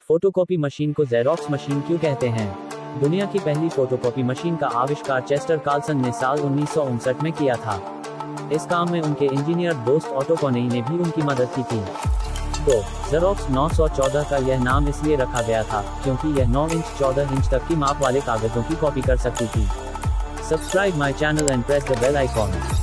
Photocopy machine को Xerox machine क्यों कहते हैं? दुनिया की पहली फोटोकॉपी मशीन का आविष्कार चेस्टर कार्लसन ने साल 1959 में किया था। इस काम में उनके इंजीनियर दोस्त ऑटो कॉनेई ने भी उनकी मदद की थी। तो जेरोक्स 914 का यह नाम इसलिए रखा गया था क्योंकि यह 9 इंच 14 इंच तक की माप वाले कागजों की कॉपी कर सकती थी। Subscribe my channel and press the bell icon.